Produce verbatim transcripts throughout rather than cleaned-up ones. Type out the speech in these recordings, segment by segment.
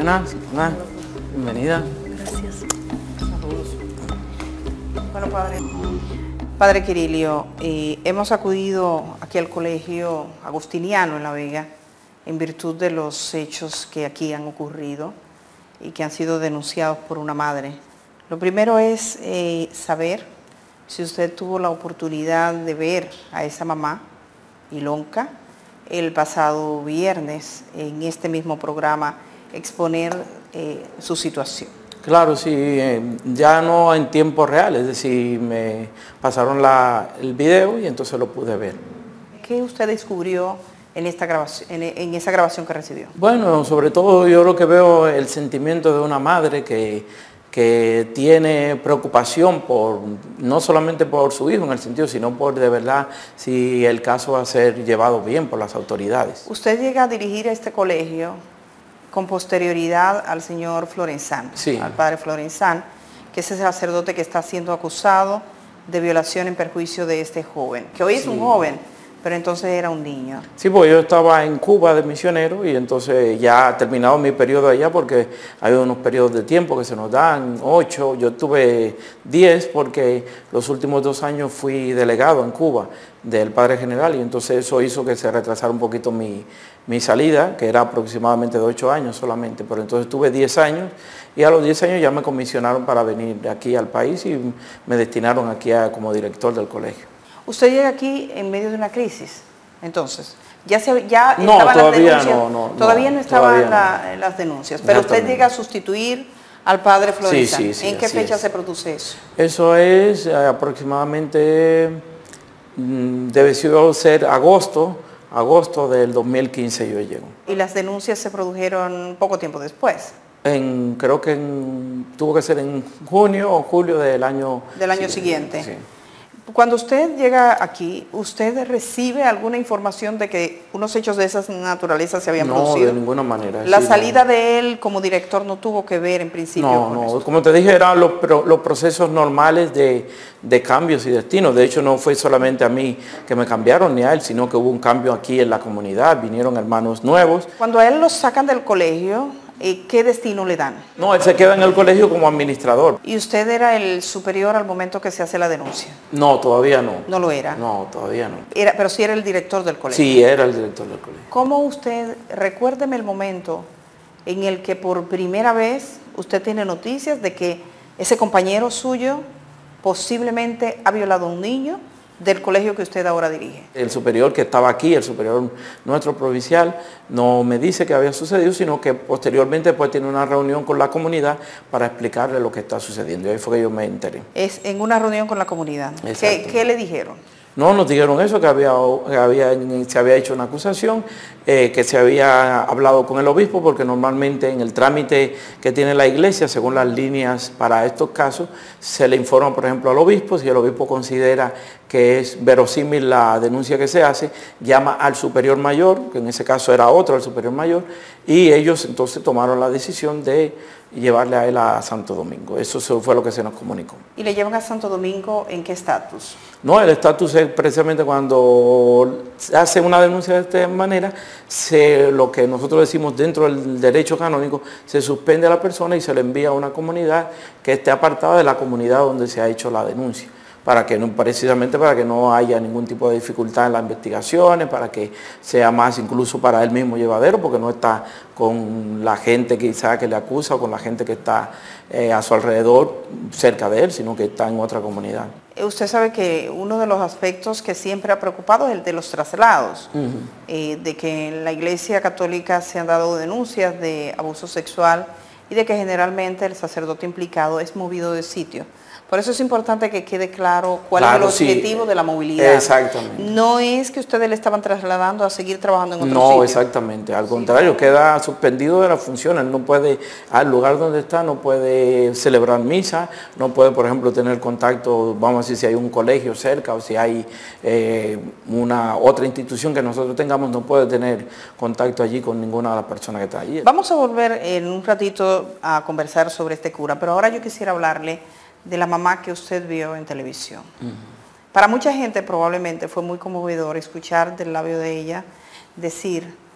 Buenas, buenas. Bienvenida. Gracias. Saludos. Bueno, padre. Padre Quirilio, eh, hemos acudido aquí al colegio agustiniano en La Vega en virtud de los hechos que aquí han ocurrido y que han sido denunciados por una madre. Lo primero es eh, saber si usted tuvo la oportunidad de ver a esa mamá, Ilonka, el pasado viernes en este mismo programa exponer eh, su situación. Claro, sí, eh, ya no en tiempo real, es decir, me pasaron la, el video y entonces lo pude ver. ¿Qué usted descubrió en, esta grabación, en, en esa grabación que recibió? Bueno, sobre todo yo lo que veo es el sentimiento de una madre que, que tiene preocupación por, no solamente por su hijo en el sentido, sino por de verdad si el caso va a ser llevado bien por las autoridades. Usted llega a dirigir este colegio con posterioridad al señor Florenzán, sí. al padre Florenzán, que es el sacerdote que está siendo acusado de violación en perjuicio de este joven, que hoy es sí. un joven, pero entonces era un niño. Sí, pues yo estaba en Cuba de misionero y entonces ya ha terminado mi periodo allá porque hay unos periodos de tiempo que se nos dan, ocho, yo tuve diez porque los últimos dos años fui delegado en Cuba del Padre General y entonces eso hizo que se retrasara un poquito mi, mi salida, que era aproximadamente de ocho años solamente, pero entonces tuve diez años y a los diez años ya me comisionaron para venir aquí al país y me destinaron aquí a, como director del colegio. Usted llega aquí en medio de una crisis, entonces, ya, se, ya no, estaban todavía las denuncias, no, no, todavía no estaban todavía la, no. las denuncias, pero usted llega a sustituir al padre Florenzán. Sí, sí, sí, ¿En qué fecha es. se produce eso? Eso es eh, aproximadamente, mmm, debe ser agosto, agosto del dos mil quince yo llego. ¿Y las denuncias se produjeron poco tiempo después? En, creo que en, tuvo que ser en junio o julio del año, del año siguiente. Sí. Cuando usted llega aquí, ¿usted recibe alguna información de que unos hechos de esas naturalezas se habían no, producido? No, de ninguna manera. La sí, salida no. de él como director no tuvo que ver en principio no, con no, eso. Como te dije, eran los, los procesos normales de, de cambios y destinos. De hecho, no fue solamente a mí que me cambiaron ni a él, sino que hubo un cambio aquí en la comunidad, vinieron hermanos nuevos. Cuando a él lo sacan del colegio, ¿qué destino le dan? No, él se queda en el colegio como administrador. ¿Y usted era el superior al momento que se hace la denuncia? No, todavía no. ¿No lo era? No, todavía no. Era, pero sí era el director del colegio. Sí, era el director del colegio. ¿Cómo usted, recuérdeme el momento en el que por primera vez usted tiene noticias de que ese compañero suyo posiblemente ha violado a un niño del colegio que usted ahora dirige? El superior que estaba aquí, el superior nuestro provincial, no me dice que había sucedido, sino que posteriormente pues tiene una reunión con la comunidad para explicarle lo que está sucediendo. Y ahí fue que yo me enteré. Es en una reunión con la comunidad. ¿Qué, ¿Qué le dijeron? No, nos dijeron eso, que, había, que había, se había hecho una acusación, eh, que se había hablado con el obispo, porque normalmente en el trámite que tiene la iglesia, según las líneas para estos casos, se le informa, por ejemplo, al obispo. Si el obispo considera que es verosímil la denuncia que se hace, llama al superior mayor, que en ese caso era otro, el superior mayor, y ellos entonces tomaron la decisión de llevarle a él a Santo Domingo. Eso fue lo que se nos comunicó. ¿Y le llevan a Santo Domingo en qué estatus? No, el estatus es precisamente cuando se hace una denuncia de esta manera, se, lo que nosotros decimos dentro del derecho canónico, se suspende a la persona y se le envía a una comunidad que esté apartada de la comunidad donde se ha hecho la denuncia, para que no, precisamente para que no haya ningún tipo de dificultad en las investigaciones, para que sea más incluso para él mismo llevadero, porque no está con la gente quizá que le acusa o con la gente que está eh, a su alrededor cerca de él, sino que está en otra comunidad. Usted sabe que uno de los aspectos que siempre ha preocupado es el de los traslados, uh-huh. eh, de que en la Iglesia Católica se han dado denuncias de abuso sexual y de que generalmente el sacerdote implicado es movido de sitio. Por eso es importante que quede claro cuál claro, es el objetivo sí. de la movilidad. Exactamente. No es que ustedes le estaban trasladando a seguir trabajando en otro no, sitio. No, exactamente. Al contrario, sí. queda suspendido de las funciones. No puede, al lugar donde está, no puede celebrar misa, no puede, por ejemplo, tener contacto, vamos a decir, si hay un colegio cerca o si hay eh, una otra institución que nosotros tengamos, no puede tener contacto allí con ninguna de las personas que está allí. Vamos a volver en un ratito a conversar sobre este cura, pero ahora yo quisiera hablarle de la mamá que usted vio en televisión. Uh-huh. Para mucha gente probablemente fue muy conmovedor escuchar del labio de ella decir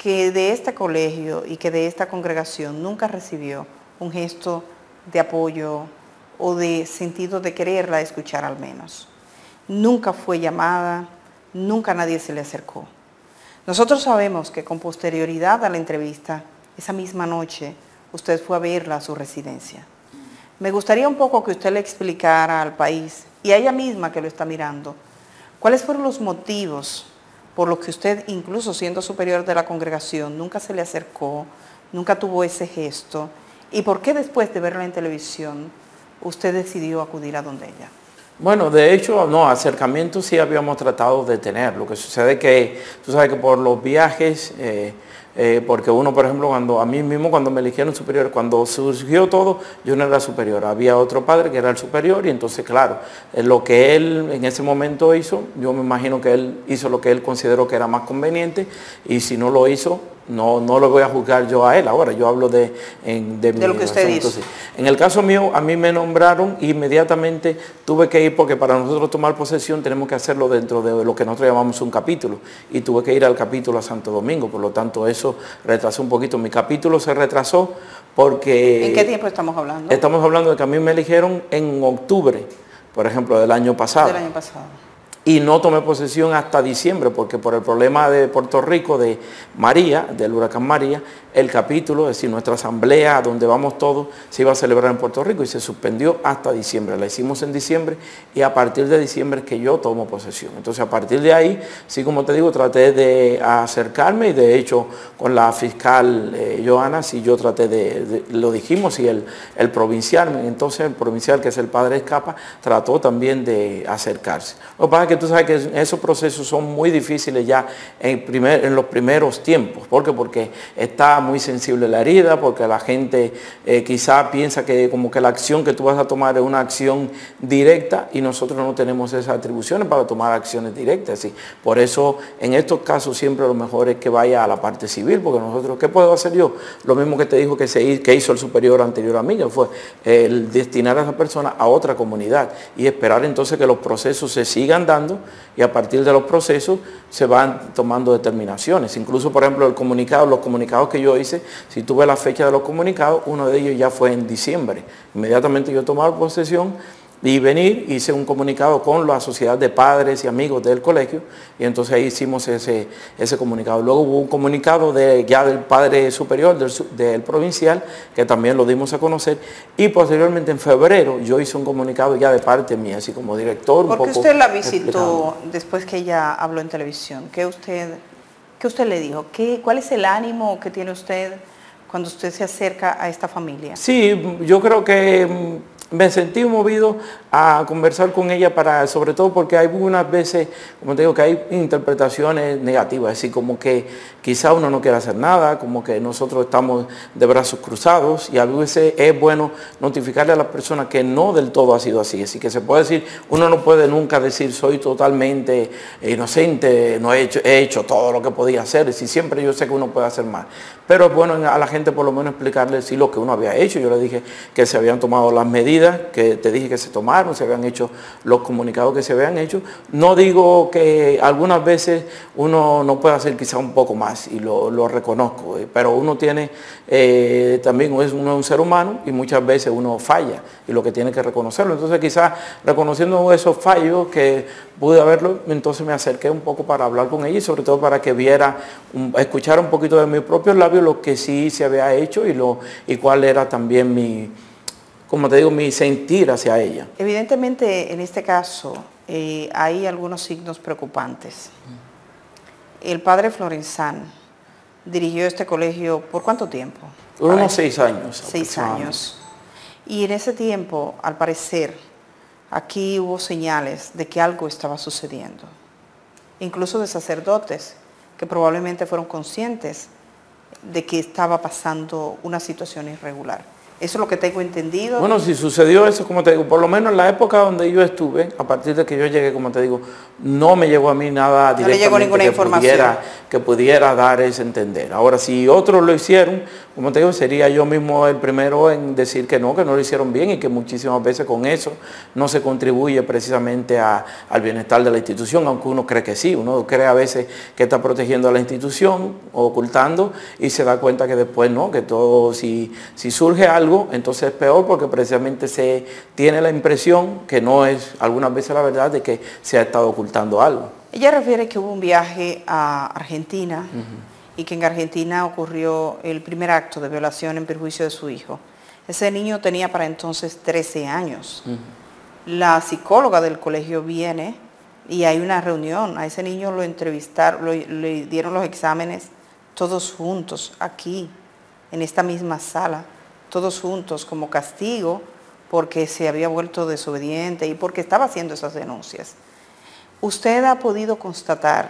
que de este colegio y que de esta congregación nunca recibió un gesto de apoyo o de sentido de quererla escuchar al menos. Nunca fue llamada, nunca nadie se le acercó. Nosotros sabemos que con posterioridad a la entrevista, esa misma noche, usted fue a verla a su residencia. Me gustaría un poco que usted le explicara al país y a ella misma que lo está mirando, cuáles fueron los motivos por los que usted, incluso siendo superior de la congregación, nunca se le acercó, nunca tuvo ese gesto, y por qué después de verla en televisión, usted decidió acudir a donde ella. Bueno, de hecho, no, acercamientos sí habíamos tratado de tener. Lo que sucede es que, tú sabes que por los viajes, eh, eh, porque uno, por ejemplo, cuando a mí mismo cuando me eligieron superior, cuando surgió todo, yo no era superior. Había otro padre que era el superior y entonces, claro, eh, lo que él en ese momento hizo, yo me imagino que él hizo lo que él consideró que era más conveniente y si no lo hizo, No, no lo voy a juzgar yo a él ahora, yo hablo de, en, de, de lo que usted dice. En el caso mío, a mí me nombraron y inmediatamente tuve que ir porque para nosotros tomar posesión tenemos que hacerlo dentro de lo que nosotros llamamos un capítulo y tuve que ir al capítulo a Santo Domingo, por lo tanto eso retrasó un poquito. Mi capítulo se retrasó porque... ¿En qué tiempo estamos hablando? Estamos hablando de que a mí me eligieron en octubre, por ejemplo, del año pasado. Del año pasado. Y no tomé posesión hasta diciembre, porque por el problema de Puerto Rico, de María, del huracán María, el capítulo, es decir, nuestra asamblea, donde vamos todos, se iba a celebrar en Puerto Rico y se suspendió hasta diciembre. La hicimos en diciembre y a partir de diciembre es que yo tomo posesión. Entonces, a partir de ahí, sí, como te digo, traté de acercarme y de hecho con la fiscal eh, Joana, sí, yo traté de, de lo dijimos, y el, el provincial, entonces el provincial, que es el padre Escapa, trató también de acercarse. Lo que pasa es que tú sabes que esos procesos son muy difíciles ya en, primer, en los primeros tiempos. ¿Por qué? Porque está muy sensible la herida, porque la gente eh, quizá piensa que como que la acción que tú vas a tomar es una acción directa y nosotros no tenemos esas atribuciones para tomar acciones directas. ¿Sí? Por eso en estos casos siempre lo mejor es que vaya a la parte civil, porque nosotros, ¿qué puedo hacer yo? Lo mismo que te dijo que, se, que hizo el superior anterior a mí, que fue el destinar a esa persona a otra comunidad y esperar entonces que los procesos se sigan dando y a partir de los procesos se van tomando determinaciones. Incluso, por ejemplo, el comunicado, los comunicados que yo hice, si tuve la fecha de los comunicados, uno de ellos ya fue en diciembre. Inmediatamente yo tomaba posesión y venir, hice un comunicado con la sociedad de padres y amigos del colegio y entonces ahí hicimos ese, ese comunicado. Luego hubo un comunicado de, ya del padre superior, del, del provincial, que también lo dimos a conocer y posteriormente en febrero yo hice un comunicado ya de parte mía, así como director. ¿Por qué usted la visitó explicando. Después que ella habló en televisión? ¿Qué usted, qué usted le dijo? ¿Qué, ¿Cuál es el ánimo que tiene usted cuando usted se acerca a esta familia? Sí, yo creo que me sentí movido a conversar con ella, para, sobre todo porque hay algunas veces, como te digo, que hay interpretaciones negativas, así como que quizá uno no quiere hacer nada, como que nosotros estamos de brazos cruzados y a veces es bueno notificarle a las personas que no del todo ha sido así. Así que se puede decir, uno no puede nunca decir soy totalmente inocente, no he hecho, he hecho todo lo que podía hacer, si siempre yo sé que uno puede hacer más. Pero es bueno a la gente por lo menos explicarle sí, lo que uno había hecho. Yo le dije que se habían tomado las medidas, que te dije que se tomaron, se habían hecho los comunicados que se habían hecho. No digo que algunas veces uno no puede hacer quizá un poco más y lo, lo reconozco, pero uno tiene, eh, también es uno es un ser humano y muchas veces uno falla y lo que tiene que reconocerlo. Entonces quizás reconociendo esos fallos que pude haberlo, entonces me acerqué un poco para hablar con ella y sobre todo para que viera, un, escuchara un poquito de mis propios labios lo que sí se había hecho y, lo, y cuál era también mi, como te digo, mi sentir hacia ella. Evidentemente, en este caso, eh, hay algunos signos preocupantes. El padre Florenzán dirigió este colegio ¿por cuánto tiempo? Unos seis años. Seis años. Y en ese tiempo, al parecer, aquí hubo señales de que algo estaba sucediendo. Incluso de sacerdotes que probablemente fueron conscientes de que estaba pasando una situación irregular. Eso es lo que tengo entendido. Bueno, si sucedió eso, como te digo, por lo menos en la época donde yo estuve, a partir de que yo llegué, como te digo, no me llegó a mí nada no directamente le llegó ninguna que, información. Pudiera, que pudiera dar ese entender. Ahora, si otros lo hicieron, como te digo, sería yo mismo el primero en decir que no, que no lo hicieron bien y que muchísimas veces con eso no se contribuye precisamente a, al bienestar de la institución, aunque uno cree que sí. Uno cree a veces que está protegiendo a la institución, ocultando, y se da cuenta que después no, que todo, si, si surge algo, entonces es peor porque precisamente se tiene la impresión, que no es algunas veces la verdad, de que se ha estado ocultando algo. Ella refiere que hubo un viaje a Argentina uh-huh. y que en Argentina ocurrió el primer acto de violación en perjuicio de su hijo. Ese niño tenía para entonces trece años. Uh-huh. La psicóloga del colegio viene y hay una reunión. A ese niño lo entrevistaron, lo, le dieron los exámenes todos juntos, aquí, en esta misma sala, todos juntos como castigo porque se había vuelto desobediente y porque estaba haciendo esas denuncias. ¿Usted ha podido constatar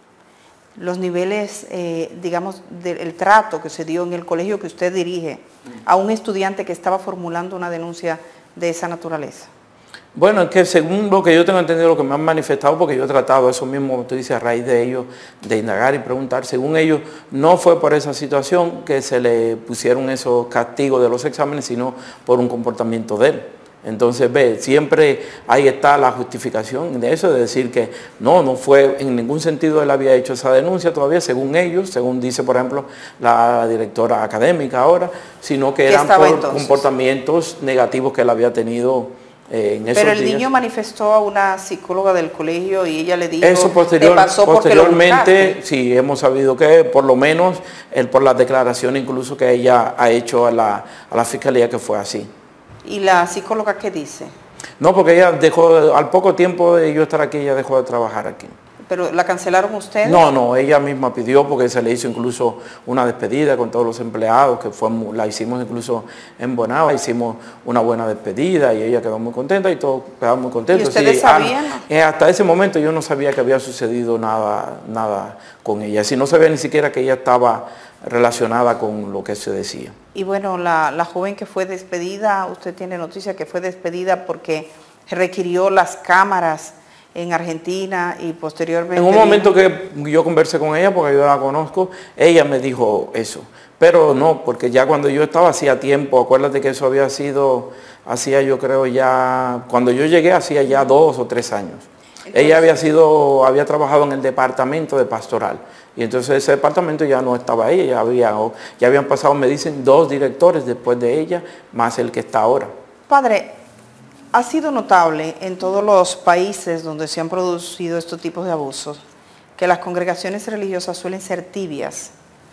los niveles, eh, digamos, del trato que se dio en el colegio que usted dirige a un estudiante que estaba formulando una denuncia de esa naturaleza? Bueno, es que según lo que yo tengo entendido, lo que me han manifestado, porque yo he tratado eso mismo, como tú dices, a raíz de ellos, de indagar y preguntar, según ellos, no fue por esa situación que se le pusieron esos castigos de los exámenes, sino por un comportamiento de él. Entonces, ve, siempre ahí está la justificación de eso, de decir que no, no fue, en ningún sentido él había hecho esa denuncia todavía, según ellos, según dice, por ejemplo, la directora académica ahora, sino que eran por entonces? comportamientos negativos que él había tenido eh, en esos Pero el días. niño manifestó a una psicóloga del colegio y ella le dijo, eso posterior, te pasó posteriormente, sí, hemos sabido que por lo menos, él, por las declaraciones incluso que ella ha hecho a la, a la fiscalía, que fue así. ¿Y la psicóloga qué dice? No, porque ella dejó, al poco tiempo de yo estar aquí, ella dejó de trabajar aquí. ¿Pero la cancelaron ustedes? No, no, ella misma pidió, porque se le hizo incluso una despedida con todos los empleados, que fue, la hicimos incluso en Bonao, hicimos una buena despedida y ella quedó muy contenta y todos quedamos muy contentos. ¿Y ustedes sí, sabían? Ah, hasta ese momento yo no sabía que había sucedido nada, nada con ella, si no sabía ni siquiera que ella estaba relacionada con lo que se decía. Y bueno, la, la joven que fue despedida, usted tiene noticia que fue despedida porque requirió las cámaras en Argentina y posteriormente... En un momento que yo conversé con ella, porque yo la conozco, ella me dijo eso. Pero no, porque ya cuando yo estaba hacía tiempo, acuérdate que eso había sido, hacía yo creo ya, cuando yo llegué hacía ya dos o tres años. Entonces, ella había sido, había trabajado en el departamento de pastoral. Y entonces ese departamento ya no estaba ella, ya, había, ya habían pasado, me dicen, dos directores después de ella, más el que está ahora. Padre, ha sido notable en todos los países donde se han producido estos tipos de abusos, que las congregaciones religiosas suelen ser tibias,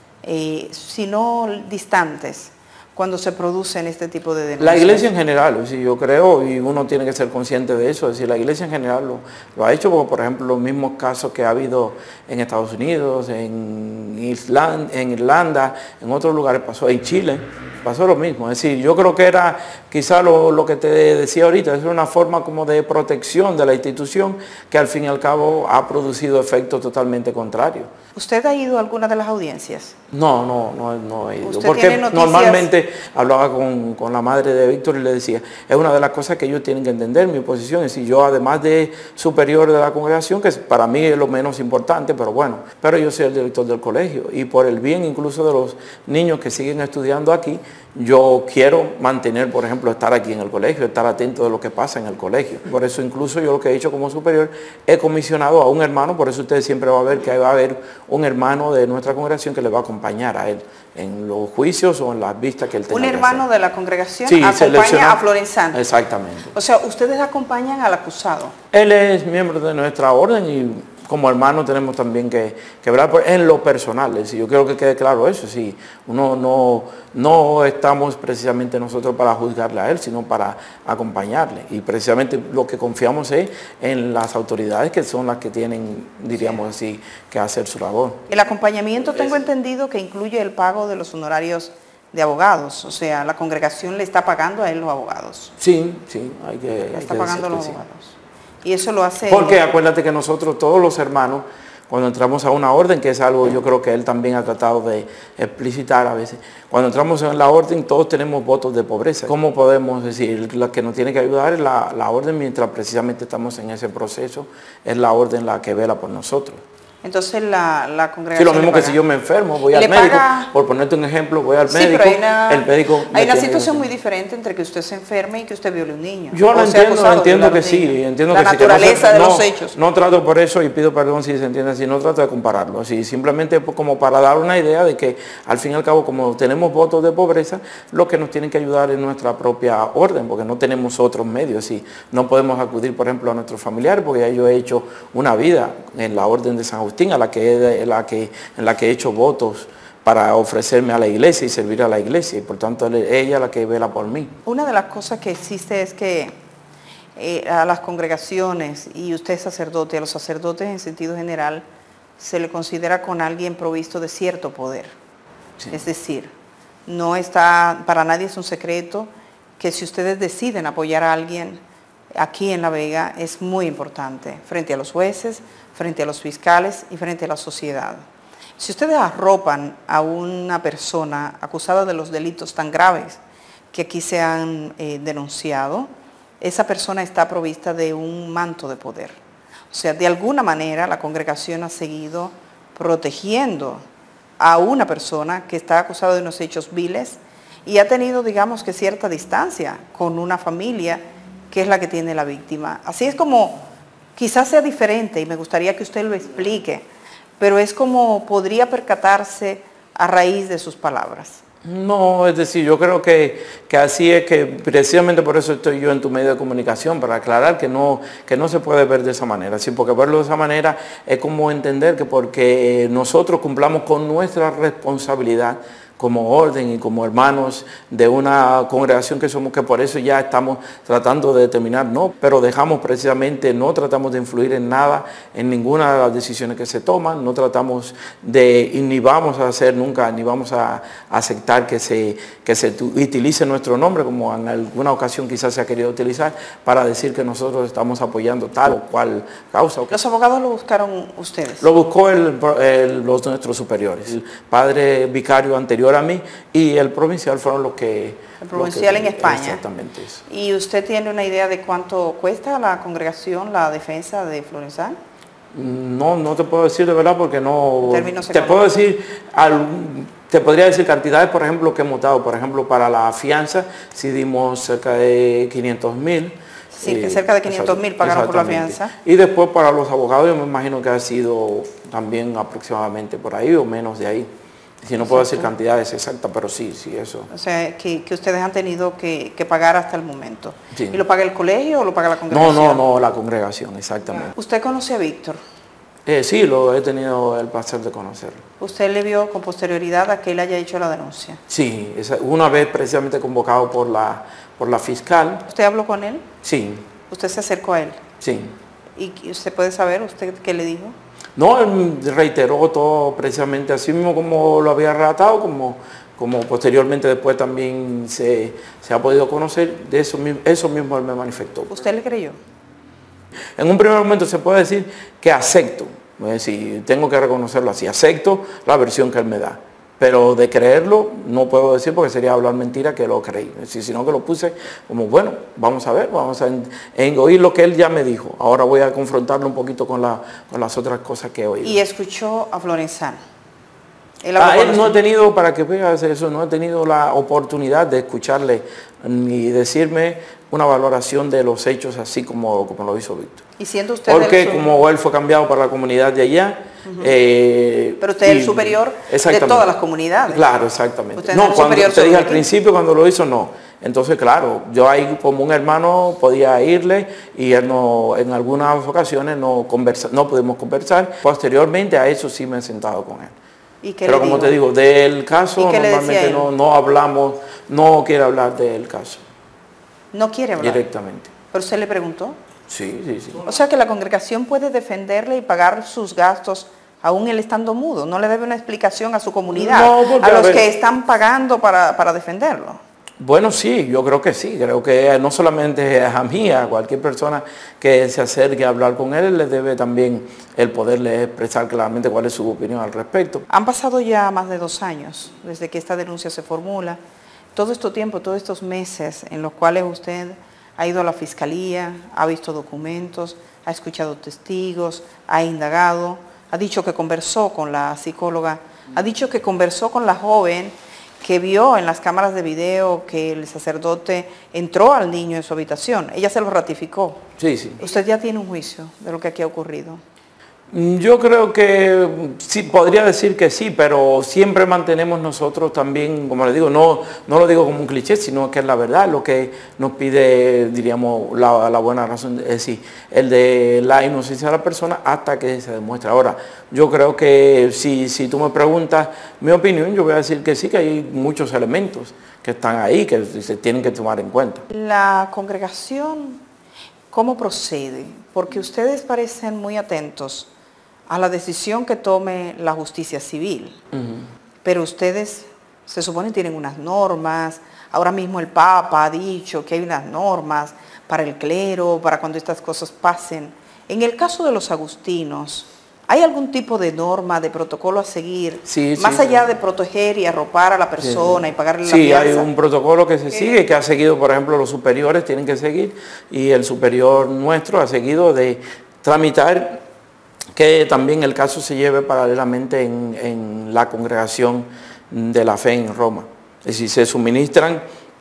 eh, si no distantes, cuando se producen este tipo de denuncias. La iglesia en general, sí, yo creo, y uno tiene que ser consciente de eso, es decir, la iglesia en general lo, lo ha hecho, porque por ejemplo los mismos casos que ha habido en Estados Unidos, en, Island, en Irlanda, en otros lugares pasó, en Chile, pasó lo mismo. Es decir, yo creo que era quizá lo, lo que te decía ahorita, es una forma como de protección de la institución que al fin y al cabo ha producido efectos totalmente contrarios. ¿Usted ha ido a alguna de las audiencias? No, no, no, no he ido. ¿Usted porque tiene noticias? Normalmente hablaba con, con la madre de Víctor y le decía, es una de las cosas que ellos tienen que entender, mi posición. Es decir, yo además de superior de la congregación, que para mí es lo menos importante, pero bueno, pero yo soy el director del colegio y por el bien incluso de los niños que siguen estudiando aquí, yo quiero mantener, por ejemplo, estar aquí en el colegio, estar atento de lo que pasa en el colegio. Por eso incluso yo lo que he hecho como superior, he comisionado a un hermano, por eso ustedes siempre va a ver que va a haber un hermano de nuestra congregación que le va a acompañar a él en los juicios o en las vistas que él tenga. ¿Un hermano de la congregación sí, acompaña a Florenzano? Exactamente. O sea, ustedes acompañan al acusado. Él es miembro de nuestra orden y como hermano tenemos también que, que velar por, en lo personal. Es decir, yo quiero que quede claro eso. Sí, uno no, no estamos precisamente nosotros para juzgarle a él, sino para acompañarle. Y precisamente lo que confiamos es en las autoridades que son las que tienen, diríamos así, que hacer su labor. El acompañamiento tengo entendido que incluye el pago de los honorarios de abogados, o sea, la congregación le está pagando a él los abogados. Sí, sí, hay que... Le hay está que pagando los sí. abogados. Y eso lo hace... Porque acuérdate que nosotros, todos los hermanos, Cuando entramos a una orden, que es algo yo creo que él también ha tratado de explicitar a veces, cuando entramos en la orden todos tenemos votos de pobreza. ¿Cómo podemos decir? La que nos tiene que ayudar es la, la orden mientras precisamente estamos en ese proceso, es la orden la que vela por nosotros. Entonces la, la congregación... Sí, lo mismo que si yo me enfermo, voy al médico, paga... por ponerte un ejemplo, voy al sí, médico, pero hay una, el médico... Hay una situación muy diferente entre que usted se enferme y que usted viole un niño. Yo lo entiendo, entiendo que sí, entiendo la que sí. La naturaleza no, de no, los hechos. No trato por eso, y pido perdón si se entiende así, no trato de compararlo, así, simplemente como para dar una idea de que al fin y al cabo, como tenemos votos de pobreza, lo que nos tienen que ayudar es nuestra propia orden, porque no tenemos otros medios, así, no podemos acudir, por ejemplo, a nuestros familiares, porque ya yo he hecho una vida en la orden de San Agustín, a la que he, la que, en la que he hecho votos para ofrecerme a la iglesia y servir a la iglesia, y por tanto ella es la que vela por mí. Una de las cosas que existe es que eh, a las congregaciones, y usted es sacerdote, a los sacerdotes en sentido general, se le considera con alguien provisto de cierto poder. Sí. Es decir, no está, para nadie es un secreto que si ustedes deciden apoyar a alguien aquí en La Vega es muy importante, frente a los jueces, frente a los fiscales y frente a la sociedad. Si ustedes arropan a una persona acusada de los delitos tan graves que aquí se han eh, denunciado, esa persona está provista de un manto de poder. O sea, de alguna manera la congregación ha seguido protegiendo a una persona que está acusada de unos hechos viles y ha tenido, digamos, que cierta distancia con una familia que es la que tiene la víctima. Así es como, quizás sea diferente y me gustaría que usted lo explique, pero es como podría percatarse a raíz de sus palabras. No, es decir, yo creo que, que así es, que precisamente por eso estoy yo en tu medio de comunicación, para aclarar que no, que no se puede ver de esa manera, ¿sí? Porque verlo de esa manera es como entender que porque nosotros cumplamos con nuestra responsabilidad como orden y como hermanos de una congregación que somos, que por eso ya estamos tratando de determinar, no, pero dejamos precisamente, no tratamos de influir en nada, en ninguna de las decisiones que se toman, no tratamos de, y ni vamos a hacer nunca, ni vamos a aceptar que se, que se utilice nuestro nombre, como en alguna ocasión quizás se ha querido utilizar, para decir que nosotros estamos apoyando tal o cual causa. ¿Los abogados lo buscaron ustedes? Lo buscó el, el, los nuestros superiores, el padre vicario anterior a mí y el provincial fueron los que... El provincial que, en España. Exactamente eso. ¿Y usted tiene una idea de cuánto cuesta a la congregación la defensa de Florenzán? No, no te puedo decir de verdad porque no... Términos te puedo decir, al, te podría decir cantidades, por ejemplo, que hemos dado. Por ejemplo, para la fianza, si dimos cerca de quinientos mil. Sí, que cerca de quinientos mil pagaron por la fianza. Y después para los abogados yo me imagino que ha sido también aproximadamente por ahí o menos de ahí. Si no puedo decir cantidades exactas, pero sí, sí, eso. O sea, que, que ustedes han tenido que, que pagar hasta el momento. Sí. ¿Y lo paga el colegio o lo paga la congregación? No, no, no, la congregación, exactamente. ¿Usted conoce a Víctor? Eh, sí, lo he tenido el placer de conocerlo. ¿Usted le vio con posterioridad a que él haya hecho la denuncia? Sí, esa, una vez precisamente convocado por la, por la fiscal. ¿Usted habló con él? Sí. ¿Usted se acercó a él? Sí. ¿Y usted puede saber usted qué le dijo? No, él reiteró todo precisamente así mismo como lo había relatado, como, como posteriormente después también se, se ha podido conocer, de eso, eso mismo él me manifestó. ¿Usted le creyó? En un primer momento se puede decir que acepto, es decir, tengo que reconocerlo así, acepto la versión que él me da. Pero de creerlo no puedo decir porque sería hablar mentira que lo creí. Es decir, sino que lo puse como, bueno, vamos a ver, vamos a en, en oír lo que él ya me dijo. Ahora voy a confrontarlo un poquito con, la, con las otras cosas que he oído. ¿Y escuchó a Florenzán? Él, ah, él no he tenido, para que veas eso, no he tenido la oportunidad de escucharle ni decirme una valoración de los hechos así como, como lo hizo Víctor. ¿Y siendo usted Porque como él fue cambiado para la comunidad de allá, uh-huh. eh, pero usted es el superior de todas las comunidades. Claro, exactamente. Usted no, es el cuando superior te dije al aquí. principio, cuando lo hizo, no. Entonces, claro, yo ahí como un hermano podía irle y él no, en algunas ocasiones no, conversa, no pudimos conversar. Posteriormente a eso sí me he sentado con él. ¿Y qué Pero le como digo? te digo, del caso normalmente no, no hablamos, no quiere hablar del caso. No quiere hablar. Directamente. ¿Pero usted le preguntó? Sí, sí, sí. O sea que la congregación puede defenderle y pagar sus gastos aún él estando mudo. No le debe una explicación a su comunidad, no, porque, a los a ver, que están pagando para, para defenderlo. Bueno, sí, yo creo que sí, creo que no solamente a mí, a cualquier persona que se acerque a hablar con él, le debe también el poderle expresar claramente cuál es su opinión al respecto. Han pasado ya más de dos años desde que esta denuncia se formula. Todo este tiempo, todos estos meses en los cuales usted ha ido a la fiscalía, ha visto documentos, ha escuchado testigos, ha indagado, ha dicho que conversó con la psicóloga, ha dicho que conversó con la joven que vio en las cámaras de video que el sacerdote entró al niño en su habitación. Ella se lo ratificó. Sí, sí. ¿Usted ya tiene un juicio de lo que aquí ha ocurrido? Yo creo que sí, podría decir que sí, pero siempre mantenemos nosotros también, como le digo, no, no lo digo como un cliché, sino que es la verdad, lo que nos pide, diríamos, la, la buena razón, es decir, el de la inocencia de la persona hasta que se demuestre. Ahora, yo creo que si, si tú me preguntas mi opinión, yo voy a decir que sí, que hay muchos elementos que están ahí, que se tienen que tomar en cuenta. La congregación, ¿cómo procede? Porque ustedes parecen muy atentos a la decisión que tome la justicia civil. Uh-huh. Pero ustedes se supone tienen unas normas. Ahora mismo el Papa ha dicho que hay unas normas para el clero, para cuando estas cosas pasen. En el caso de los agustinos, ¿hay algún tipo de norma, de protocolo a seguir? Sí, más sí, allá sí. de proteger y arropar a la persona sí. y pagarle la sí, fianza. Sí, hay un protocolo que se ¿Qué? sigue, que ha seguido, por ejemplo, los superiores tienen que seguir, y el superior nuestro ha seguido de tramitar que también el caso se lleve paralelamente en, en la congregación de la fe en Roma. Es decir, se suministran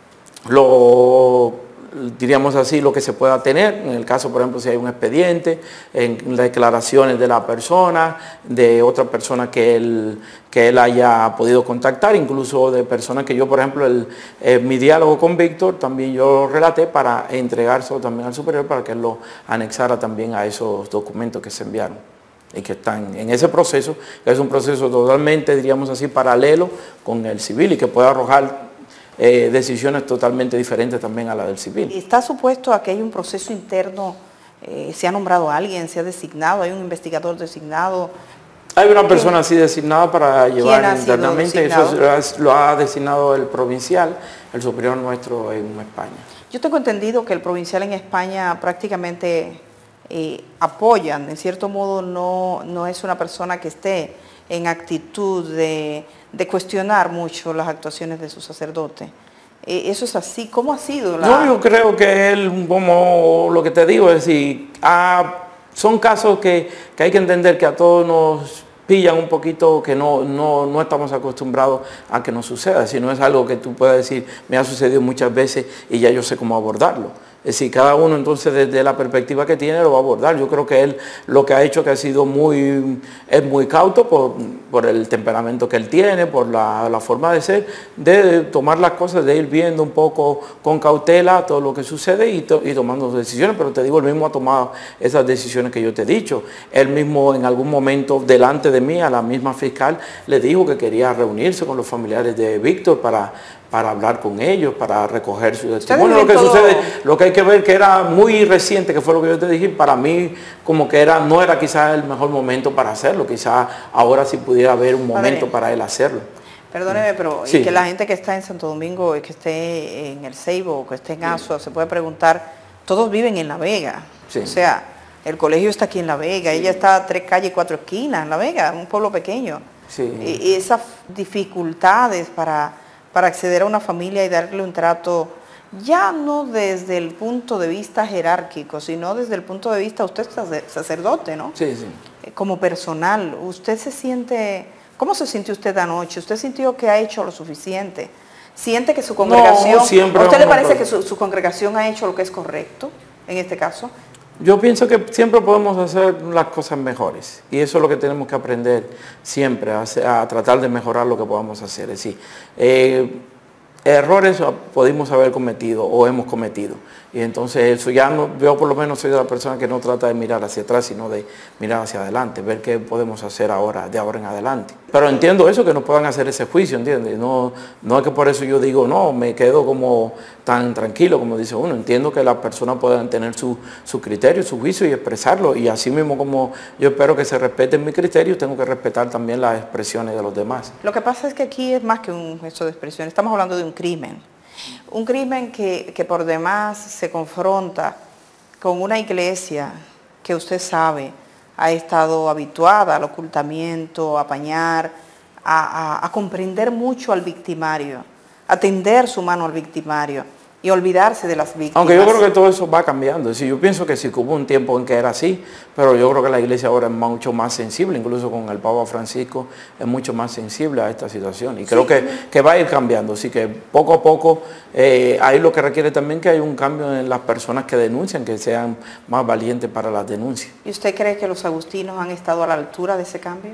lo, diríamos así, lo que se pueda tener, en el caso, por ejemplo, si hay un expediente, en declaraciones de la persona, de otra persona que él, que él haya podido contactar, incluso de personas que yo, por ejemplo, el, eh, mi diálogo con Víctor, también yo relaté para entregárselo también al superior para que él lo anexara también a esos documentos que se enviaron y que están en ese proceso, que es un proceso totalmente, diríamos así, paralelo con el civil y que puede arrojar eh, decisiones totalmente diferentes también a la del civil. ¿Está supuesto a que hay un proceso interno? Eh, ¿Se ha nombrado a alguien? ¿Se ha designado? ¿Hay un investigador designado? Hay una persona así designada para llevar internamente, eso es, lo ha designado el provincial, el superior nuestro en España. Yo tengo entendido que el provincial en España prácticamente eh, apoyan, en cierto modo no, no es una persona que esté en actitud de, de cuestionar mucho las actuaciones de su sacerdote. Eh, ¿Eso es así? ¿Cómo ha sido la...? No, yo creo que él, como lo que te digo, es decir, ha, son casos que, que hay que entender que a todos nos pillan un poquito, que no, no, no estamos acostumbrados a que nos suceda, si no es algo que tú puedas decir, me ha sucedido muchas veces y ya yo sé cómo abordarlo. Es decir, cada uno entonces desde la perspectiva que tiene lo va a abordar. Yo creo que él lo que ha hecho que ha sido muy, es muy cauto por, por el temperamento que él tiene, por la, la forma de ser, de tomar las cosas, de ir viendo un poco con cautela todo lo que sucede y, to, y tomando decisiones. Pero te digo, él mismo ha tomado esas decisiones que yo te he dicho. Él mismo en algún momento delante de mí, a la misma fiscal, le dijo que quería reunirse con los familiares de Víctor para... para hablar con ellos, para recoger su testimonio. Lo que todo... sucede, lo que hay que ver que era muy reciente, que fue lo que yo te dije, para mí como que era, no era quizás el mejor momento para hacerlo, quizás ahora sí pudiera haber un momento Padre, para él hacerlo. Perdóneme, pero sí. y que la gente que está en Santo Domingo, y que esté en el Ceibo, que esté en Azua, sí. se puede preguntar, todos viven en La Vega, sí. o sea, el colegio está aquí en La Vega, sí. ella está a tres calles y cuatro esquinas en La Vega, un pueblo pequeño. Sí. Y, y esas dificultades para... para acceder a una familia y darle un trato, ya no desde el punto de vista jerárquico, sino desde el punto de vista, usted es sacerdote, ¿no? Sí, sí. Como personal, ¿usted se siente, cómo se sintió usted anoche? ¿Usted sintió que ha hecho lo suficiente? ¿Siente que su congregación, no, siempre ¿a usted le parece que su, su congregación ha hecho lo que es correcto en este caso? Yo pienso que siempre podemos hacer las cosas mejores y eso es lo que tenemos que aprender siempre, a, a tratar de mejorar lo que podamos hacer. Es decir, eh, errores pudimos haber cometido o hemos cometido y entonces eso ya no, yo por lo menos soy de la persona que no trata de mirar hacia atrás sino de mirar hacia adelante, ver qué podemos hacer ahora, de ahora en adelante. Pero entiendo eso, que nos puedan hacer ese juicio, ¿entiendes? No, no es que por eso yo digo, no, me quedo como tan tranquilo como dice uno. Entiendo que las personas puedan tener su, su criterio, su juicio y expresarlo. Y así mismo como yo espero que se respeten mis criterios, tengo que respetar también las expresiones de los demás. Lo que pasa es que aquí es más que un gesto de expresión, estamos hablando de un crimen. Un crimen que, que por demás se confronta con una iglesia que usted sabe ha estado habituada al ocultamiento, a apañar, a, a, a comprender mucho al victimario, a tender su mano al victimario y olvidarse de las víctimas. Aunque yo creo que todo eso va cambiando. Es decir, yo pienso que sí que hubo un tiempo en que era así, pero yo creo que la iglesia ahora es mucho más sensible, incluso con el Papa Francisco es mucho más sensible a esta situación. Y creo sí. que, que va a ir cambiando. Así que poco a poco, eh, ahí lo que requiere también que hay un cambio en las personas que denuncian, que sean más valientes para las denuncias. ¿Y usted cree que los agustinos han estado a la altura de ese cambio?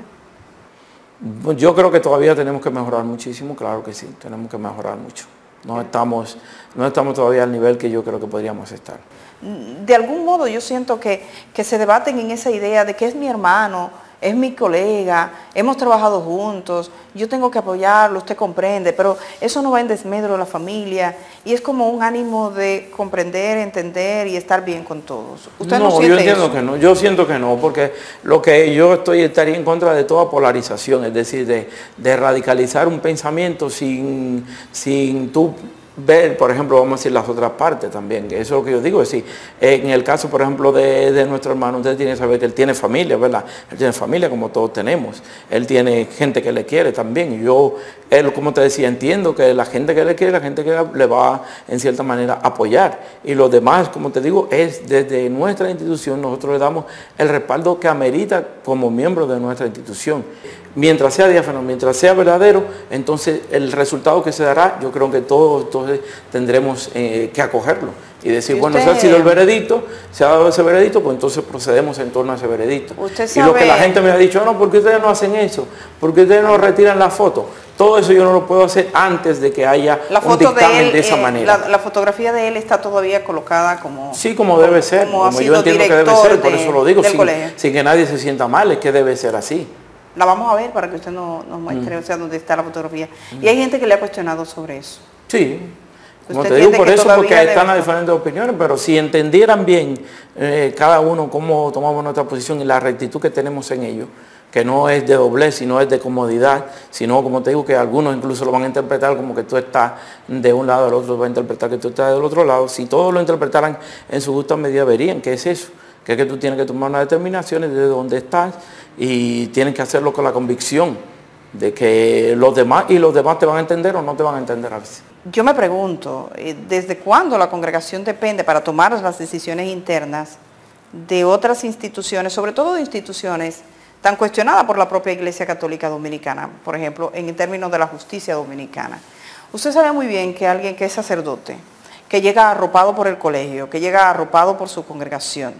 Yo creo que todavía tenemos que mejorar muchísimo, claro que sí, tenemos que mejorar mucho. No estamos, no estamos todavía al nivel que yo creo que podríamos estar. De algún modo yo siento que, que se debaten en esa idea de que es mi hermano, es mi colega, hemos trabajado juntos, yo tengo que apoyarlo, usted comprende, pero eso no va en desmedro de la familia y es como un ánimo de comprender, entender y estar bien con todos. ¿Usted no, no siente yo entiendo eso? que no, yo siento que no, porque lo que yo estoy estaría en contra de toda polarización, es decir, de, de radicalizar un pensamiento sin, sin tú ver, por ejemplo, vamos a decir las otras partes también, que eso es lo que yo digo, es decir, en el caso, por ejemplo, de, de nuestro hermano, usted tiene que saber que él tiene familia, ¿verdad? Él tiene familia como todos tenemos, él tiene gente que le quiere también, y yo, él, como te decía, entiendo que la gente que le quiere, la gente que le va, en cierta manera, a apoyar, y los demás, como te digo, es desde nuestra institución, nosotros le damos el respaldo que amerita como miembro de nuestra institución. Mientras sea diáfano, mientras sea verdadero, entonces el resultado que se dará, yo creo que todos entonces tendremos eh, que acogerlo y decir, ¿Y bueno, usted, se ha sido el veredicto, se ha dado ese veredicto, pues entonces procedemos en torno a ese veredicto. Usted y lo que la gente me ha dicho, no, ¿por qué ustedes no hacen eso? ¿Por qué ustedes no retiran la foto? Todo eso yo no lo puedo hacer antes de que haya la foto un dictamen de, él, de esa eh, manera. La, la fotografía de él está todavía colocada como... Sí, como debe ser, como, como yo entiendo que debe ser, por eso lo digo, sin, sin que nadie se sienta mal, es que debe ser así. La vamos a ver para que usted nos, nos muestre, mm. o sea, dónde está la fotografía. Mm. Y hay gente que le ha cuestionado sobre eso. Sí, como te digo, por eso, porque están las diferentes opiniones, pero si entendieran bien eh, cada uno cómo tomamos nuestra posición y la rectitud que tenemos en ello, que no es de doblez, sino es de comodidad, sino, como te digo, que algunos incluso lo van a interpretar como que tú estás de un lado, el otro va a interpretar que tú estás del otro lado. Si todos lo interpretaran en su justa medida, verían que es eso, que es que tú tienes que tomar unas determinaciones de dónde estás y tienes que hacerlo con la convicción de que los demás y los demás te van a entender o no te van a entender a veces. Yo me pregunto, ¿desde cuándo la congregación depende para tomar las decisiones internas de otras instituciones, sobre todo de instituciones tan cuestionadas por la propia Iglesia Católica Dominicana, por ejemplo, en términos de la justicia dominicana? Usted sabe muy bien que alguien que es sacerdote, que llega arropado por el colegio, que llega arropado por su congregación,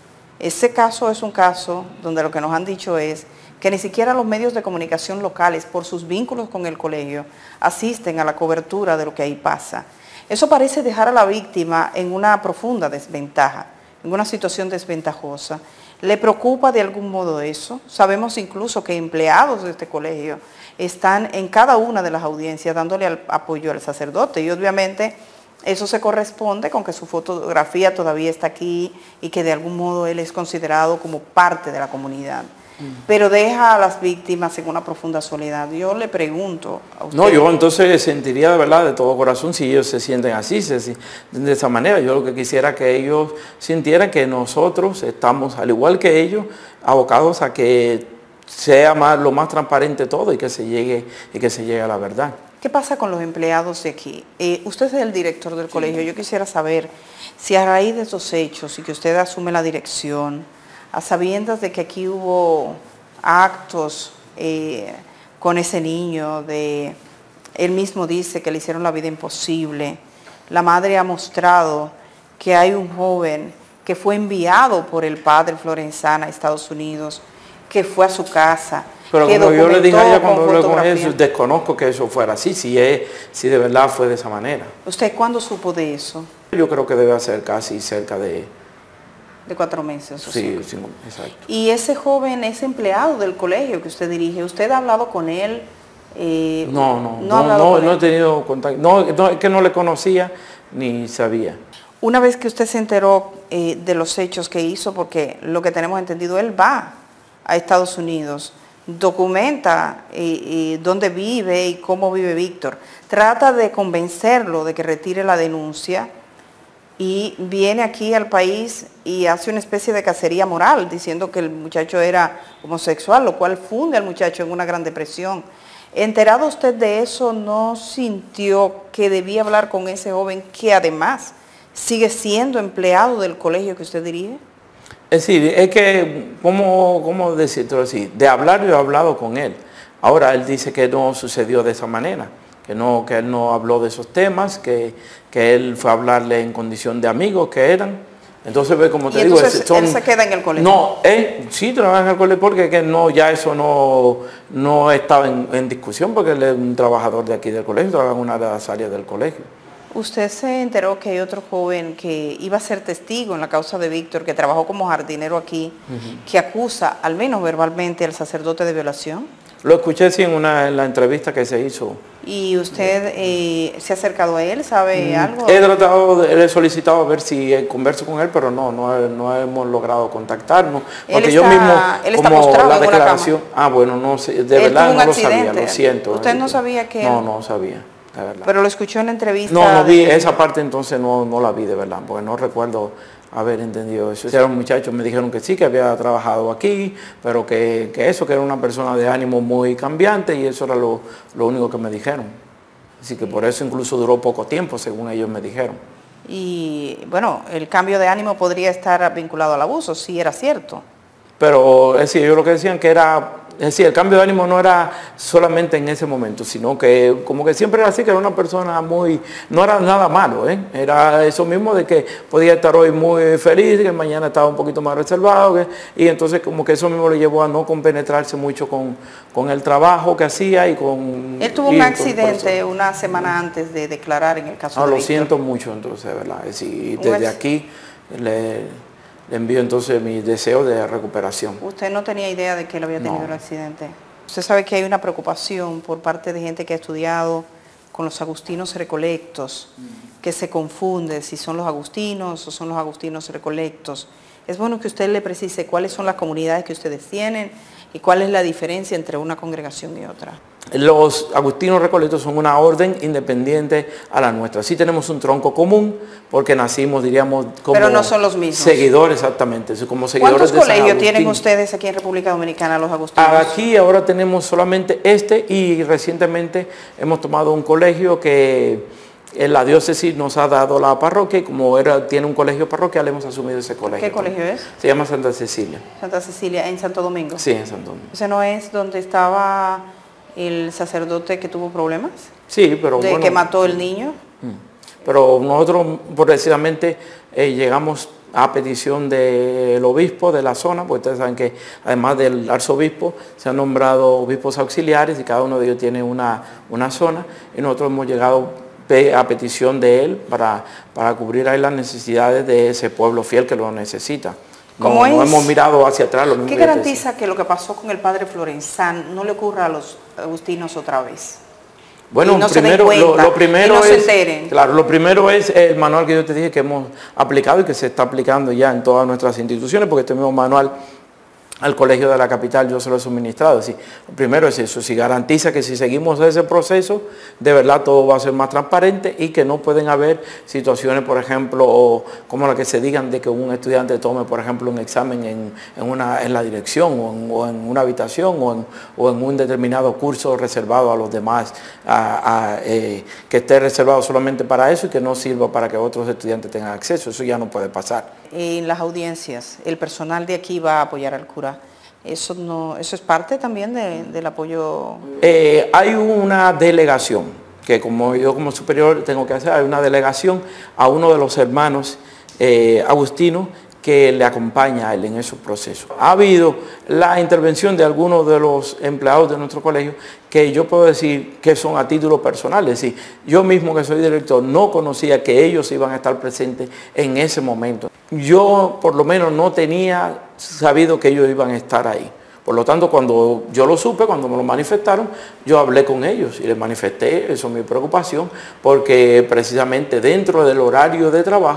ese caso es un caso donde lo que nos han dicho es que ni siquiera los medios de comunicación locales, por sus vínculos con el colegio, asisten a la cobertura de lo que ahí pasa. Eso parece dejar a la víctima en una profunda desventaja, en una situación desventajosa. ¿Le preocupa de algún modo eso? Sabemos incluso que empleados de este colegio están en cada una de las audiencias dándole al apoyo al sacerdote y obviamente eso se corresponde con que su fotografía todavía está aquí y que de algún modo él es considerado como parte de la comunidad. Pero deja a las víctimas en una profunda soledad. Yo le pregunto a usted. No, yo entonces sentiría de verdad de todo corazón si ellos se sienten así, se, de esa manera. Yo lo que quisiera que ellos sintieran que nosotros estamos, al igual que ellos, abocados a que sea más, lo más transparente todo y que se llegue, y que se llegue a la verdad. ¿Qué pasa con los empleados de aquí? Eh, usted es el director del colegio. Yo quisiera saber si a raíz de estos hechos y que usted asume la dirección, a sabiendas de que aquí hubo actos eh, con ese niño, de, él mismo dice que le hicieron la vida imposible, la madre ha mostrado que hay un joven que fue enviado por el padre Florenzana a Estados Unidos, que fue a su casa. Pero como yo le dije a ella cuando hablé con eso, desconozco que eso fuera así, si, es, si de verdad fue de esa manera. ¿Usted cuándo supo de eso? Yo creo que debe ser casi cerca de... De cuatro meses. Sí, sí, exacto. Y ese joven es empleado del colegio que usted dirige. ¿Usted ha hablado con él? Eh, no, no, no, no, no, no he tenido contacto. No, no, es que no le conocía ni sabía. Una vez que usted se enteró eh, de los hechos que hizo, porque lo que tenemos entendido, él va a Estados Unidos documenta eh, eh, dónde vive y cómo vive Víctor. Trata de convencerlo de que retire la denuncia y viene aquí al país y hace una especie de cacería moral diciendo que el muchacho era homosexual, lo cual funde al muchacho en una gran depresión. ¿Enterado usted de eso, no sintió que debía hablar con ese joven que además sigue siendo empleado del colegio que usted dirige? Es decir, es que, ¿cómo, cómo decirlo así? De hablar yo he hablado con él. Ahora él dice que no sucedió de esa manera, que, no, que él no habló de esos temas, que, que él fue a hablarle en condición de amigos que eran. Entonces, como te ¿Y digo, entonces son, él se queda en el colegio? No, él sí trabaja en el colegio porque que no, ya eso no, no estaba en, en discusión, porque él es un trabajador de aquí del colegio, trabaja en una de las áreas del colegio. ¿Usted se enteró que hay otro joven que iba a ser testigo en la causa de Víctor, que trabajó como jardinero aquí, uh-huh, que acusa, al menos verbalmente, al sacerdote de violación? Lo escuché sí en, una, en la entrevista que se hizo. ¿Y usted eh, se ha acercado a él? ¿Sabe mm, algo? He tratado, de, he solicitado a ver si converso con él, pero no, no, no hemos logrado contactarnos. Porque él está, yo mismo, él está como postrado la en declaración, una cama. Ah, bueno, no sé, de él verdad no lo accidente. sabía, lo siento. ¿Usted no sabía que No, él... no sabía. Pero lo escuchó en la entrevista. No, no de... vi esa parte, entonces no, no la vi de verdad, porque no recuerdo haber entendido eso. Eran muchachos, me dijeron que sí, que había trabajado aquí, pero que, que eso, que era una persona de ánimo muy cambiante, y eso era lo, lo único que me dijeron. Así que por eso incluso duró poco tiempo, según ellos me dijeron. Y bueno, el cambio de ánimo podría estar vinculado al abuso, sí era cierto. Pero es decir, ellos lo que decían que era... Es decir, el cambio de ánimo no era solamente en ese momento, sino que como que siempre era así, que era una persona muy... No era nada malo, ¿eh? Era eso mismo de que podía estar hoy muy feliz, que mañana estaba un poquito más reservado, que, y entonces como que eso mismo le llevó a no compenetrarse mucho con, con el trabajo que hacía y con... Él tuvo un accidente una semana antes de declarar en el caso ah, de lo Víctor. Siento mucho entonces, ¿verdad? Es decir, desde aquí le... Le envío entonces mi deseo de recuperación. ¿Usted no tenía idea de que él había tenido no. el accidente? Usted sabe que hay una preocupación por parte de gente que ha estudiado con los agustinos recolectos, mm. que se confunde si son los agustinos o son los agustinos recolectos. Es bueno que usted le precise cuáles son las comunidades que ustedes tienen y cuál es la diferencia entre una congregación y otra. Los agustinos recolectos son una orden independiente a la nuestra. Sí tenemos un tronco común porque nacimos, diríamos, como Pero no son los mismos. Seguidores, exactamente. Como seguidores ¿Cuántos de colegios tienen ustedes aquí en República Dominicana, los agustinos? Aquí ahora tenemos solamente este, y recientemente hemos tomado un colegio que en la diócesis nos ha dado la parroquia, y como era, tiene un colegio parroquial, hemos asumido ese colegio. ¿Qué colegio es? Se llama Santa Cecilia. Santa Cecilia, ¿en Santo Domingo? Sí, en Santo Domingo. ¿Ese no es donde estaba el sacerdote que tuvo problemas? Sí, pero ¿De bueno, que mató el niño? Pero nosotros, precisamente, eh, llegamos a petición del obispo de la zona, porque ustedes saben que además del arzobispo se han nombrado obispos auxiliares y cada uno de ellos tiene una, una zona, y nosotros hemos llegado a petición de él para, para cubrir ahí las necesidades de ese pueblo fiel que lo necesita. No, ¿Cómo es? No hemos mirado hacia atrás. Lo mismo ¿Qué que garantiza que lo que pasó con el padre Florenzán no le ocurra a los agustinos otra vez? Bueno, no primero, cuenta, lo, lo primero y no es, se enteren. Claro, lo primero es el manual que yo te dije que hemos aplicado y que se está aplicando ya en todas nuestras instituciones, porque este mismo manual al colegio de la capital yo se lo he suministrado. Sí, primero es eso, si garantiza que si seguimos ese proceso, de verdad todo va a ser más transparente y que no pueden haber situaciones, por ejemplo, o como la que se digan de que un estudiante tome, por ejemplo, un examen en, en, una, en la dirección o en, o en una habitación o en, o en un determinado curso reservado a los demás, a, a, eh, que esté reservado solamente para eso y que no sirva para que otros estudiantes tengan acceso. Eso ya no puede pasar. En las audiencias, el personal de aquí va a apoyar al cura. ¿Eso, no, eso es parte también de, del apoyo? Eh, hay una delegación, que como yo como superior tengo que hacer, hay una delegación a uno de los hermanos eh, agustinos que le acompaña a él en esos procesos. Ha habido la intervención de algunos de los empleados de nuestro colegio que yo puedo decir que son a título personal, es decir, yo mismo que soy director no conocía que ellos iban a estar presentes en ese momento. Yo por lo menos no tenía sabido que ellos iban a estar ahí. Por lo tanto, cuando yo lo supe, cuando me lo manifestaron, yo hablé con ellos y les manifesté, eso es mi preocupación, porque precisamente dentro del horario de trabajo,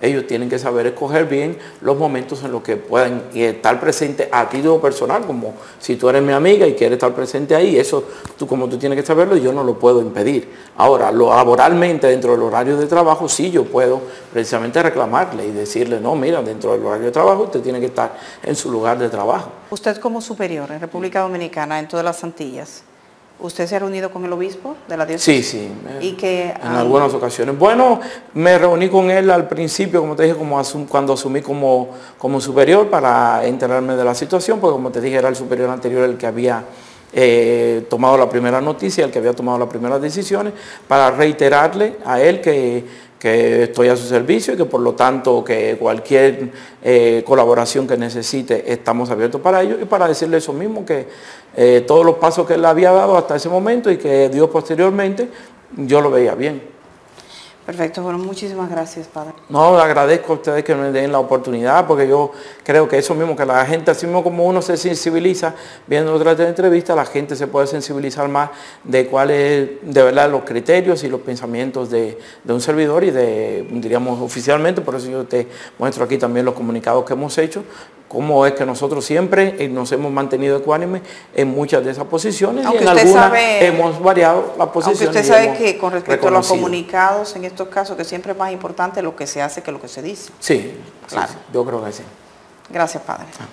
ellos tienen que saber escoger bien los momentos en los que puedan estar presentes a título personal, como si tú eres mi amiga y quieres estar presente ahí, eso tú como tú tienes que saberlo y yo no lo puedo impedir. Ahora, lo laboralmente dentro del horario de trabajo sí yo puedo precisamente reclamarle y decirle, no, mira, dentro del horario de trabajo usted tiene que estar en su lugar de trabajo. Usted como superior en República Dominicana, en todas las Antillas, ¿usted se ha reunido con el obispo de la diócesis? Sí, sí. ¿Y que en um, algunas ocasiones. Bueno, me reuní con él al principio, como te dije, como asum, cuando asumí como, como superior para enterarme de la situación, porque como te dije, era el superior anterior el que había eh, tomado la primera noticia, el que había tomado las primeras decisiones, para reiterarle a él que que estoy a su servicio y que por lo tanto que cualquier eh, colaboración que necesite estamos abiertos para ello, y para decirle eso mismo, que eh, todos los pasos que él había dado hasta ese momento y que dio posteriormente, yo lo veía bien. Perfecto, bueno, muchísimas gracias, padre. No, agradezco a ustedes que me den la oportunidad, porque yo creo que eso mismo, que la gente, así mismo como uno se sensibiliza viendo otras entrevistas, la gente se puede sensibilizar más de cuáles, de verdad, los criterios y los pensamientos de, de un servidor y de, diríamos, oficialmente, por eso yo te muestro aquí también los comunicados que hemos hecho, cómo es que nosotros siempre nos hemos mantenido ecuánimes en muchas de esas posiciones, aunque y en algunas sabe, hemos variado las posiciones. Aunque usted sabe que con respecto a los comunicados, en estos casos, que siempre es más importante lo que se hace que lo que se dice. Sí, claro. Sí, sí, yo creo que sí. Gracias, padre. Ah.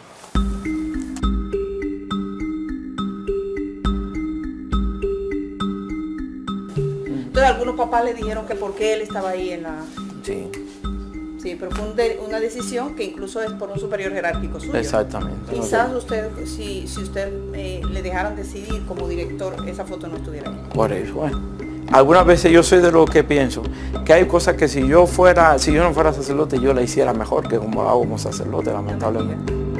Entonces, algunos papás le dijeron que por qué él estaba ahí en la... Sí. Sí, pero fue un de, una decisión que incluso es por un superior jerárquico suyo. Exactamente. Quizás usted, si, si usted eh, le dejaran decidir como director, esa foto no estuviera ahí. Por eso, bueno. Algunas veces yo soy de lo que pienso, que hay cosas que si yo fuera, si yo no fuera sacerdote, yo la hiciera mejor que como hago como sacerdote, lamentablemente.